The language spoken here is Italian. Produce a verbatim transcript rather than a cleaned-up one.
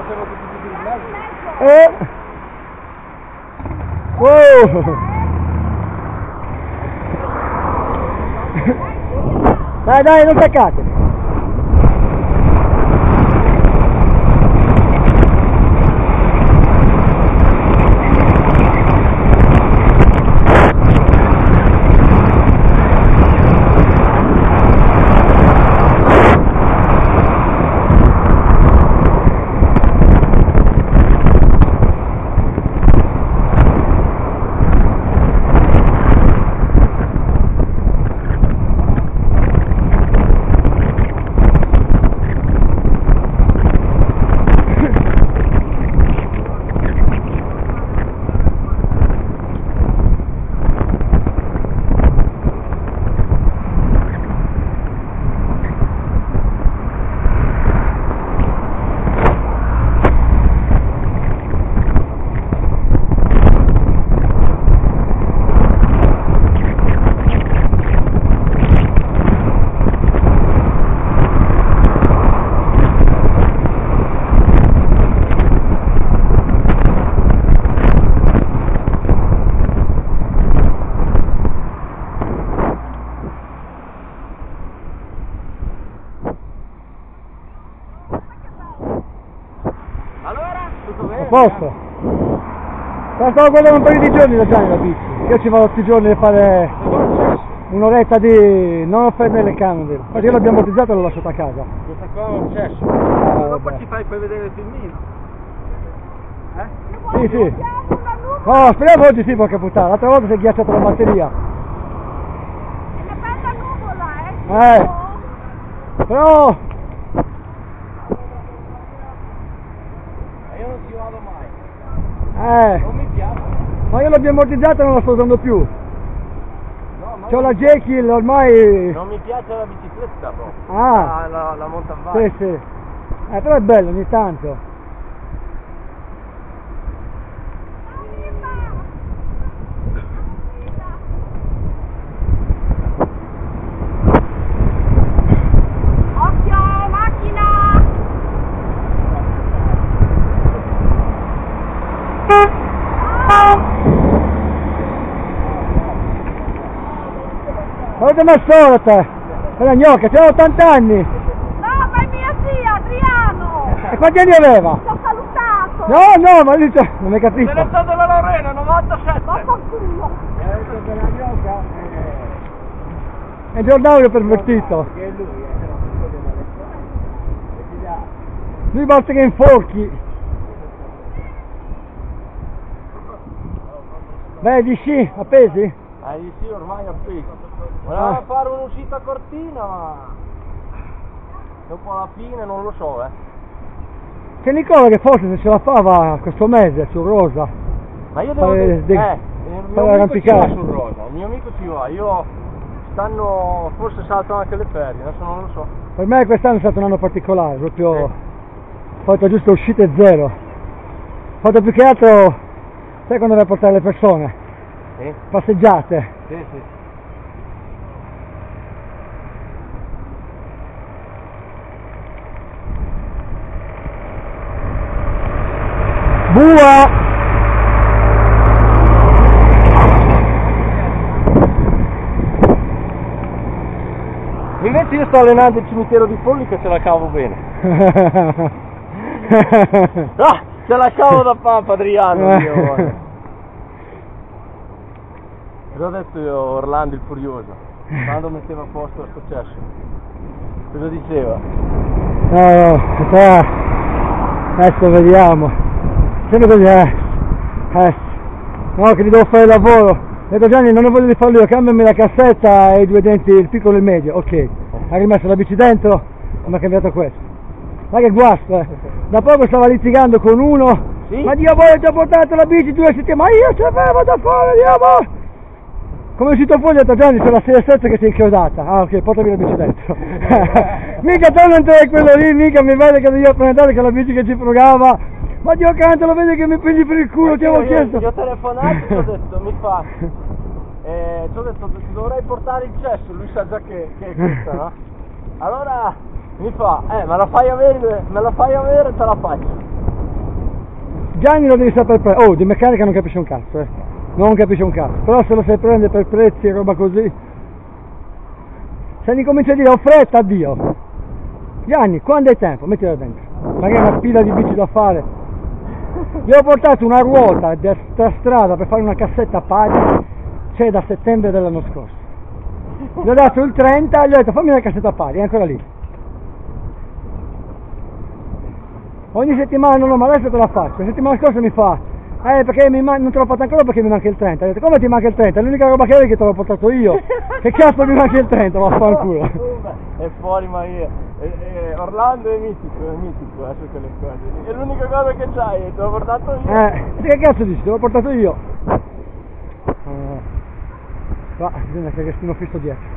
facevo tutti i mezzo. Eh! Wow! Dai, dai, non staccate! Posto. Ma stavo guardando un paio di giorni da Gianni la bici. Io ci vado tutti i giorni a fare un'oretta di... non offendere le Cannondale. Infatti io l'ho ammortizzato e l'ho lasciato a casa. Questa qua è un cesso. Ah, dopo ci fai poi vedere il filmino. Eh? Sì, sì. No, speriamo oggi sì, porca puttana. L'altra volta si è ghiacciata la batteria. È una bella nuvola, eh? Eh. Però... Io non ci vado mai. Eh. Non mi piace. Ma io l'ho ammortizzato e non la sto usando più. No, ma C'ho la Jekyll ormai... non mi piace la bicicletta proprio. Ah. Ah, la, la mountain bike. Sì, sì. Eh, però è bello ogni tanto. Occhio, macchina! Guarda ma solo te! Quella gnocca, c'ha ottanta anni! No, ma è mia zia, Adriano! E quanti anni aveva? Ti ho salutato! No, no, ma lui c'è... non mi capisco! Se ne sta della Lorena, novantasette! Vaffanculo! Mi ha detto che la gnocca È Giordano pervertito! che è lui, eh. Lui basta che inforchi! Beh, di sci, appesi? Ah, di sì, ormai appeso. Voleva Ah. fare un'uscita cortina, ma dopo la fine non lo so, eh. C'è Nicola che forse se ce la fava questo mese su Rosa. Ma io devo Fare dire, dei- eh, il fare mio amico ci va arrampicare. sul Rosa, il mio amico ci va, io stanno, forse saltano anche le ferie, adesso non lo so. Per me quest'anno è stato un anno particolare, proprio... Ho fatto giusto uscite zero. Ho fatto più che altro... Sai quando vai a portare le persone? Sì? Passeggiate. Sì, sì. Bua! Invece io sto allenando il cimitero di Polli che ce la cavo bene. Ah, ce la cavo da papà Adriano, io. Cosa ho detto io, Orlando il Furioso, quando metteva a posto il successo? Cosa diceva? No, no, qua... Adesso vediamo. Sempre così, eh. eh. No, che ti devo fare il lavoro. Ho detto Gianni, non ne voglio di farlo io, cambiami la cassetta e i due denti, il piccolo e il medio. Ok. Ha rimesso la bici dentro e mi ha cambiato questo. Ma che guasto, eh. Da poco stava litigando con uno. Sì? Ma Dio vuole, ti ho portato la bici due settimane. Ma io ce l'avevo da fare, Dio vuole. Come è uscito fuori ho detto Gianni c'è la serie sette che si è inchiodata. Ah ok, portami la bici dentro. Mica te non sei quello lì, mica mi vede che io ho prenotato che la bici che ci frugava. Ma Dio canto, lo vedi che mi prendi per il culo, ti avevo io, chiesto. Io ho telefonato e ti ho detto, mi fa, eh, ti ho detto ti dovrei portare il cesso, lui sa già che, che è questa, no? Allora mi fa, eh me la fai avere, me la fai avere e te la faccio. Gianni lo devi saper prendere. Oh, di meccanica non capisce un cazzo, eh. Non capisce un cazzo. Però se lo sai prendere per prezzi e roba così. Se mi comincia a dire ho fretta, addio. Gianni, quando hai tempo? Mettila dentro. Magari una pila di bici da fare. Gli ho portato una ruota da strada per fare una cassetta a pari, c'è da settembre dell'anno scorso. Gli ho dato il trenta e gli ho detto fammi una cassetta a pari, è ancora lì. Ogni settimana no, no, ma adesso te la faccio. La settimana scorsa mi fa, eh perché mi man- non te l'ho fatto ancora perché mi manca il trenta. Ho detto come ti manca il trenta? È l'unica roba che avevi che te l'ho portato io. Che cazzo mi manca il trenta? Vaffanculo. È fuori Maria. E, e Orlando è mitico, è mitico eh, su quelle cose. È l'unica cosa che c'hai, te l'ho portato io. Eh, che cazzo dici? Te l'ho portato io. Eh, va, bisogna che restino fisso dietro.